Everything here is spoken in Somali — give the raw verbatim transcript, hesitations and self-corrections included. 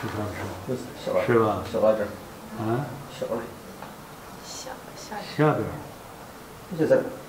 是不是？ 就是小吧， 是吧？ 小辣椒， 啊， 小的， 下下下边儿。 就这个。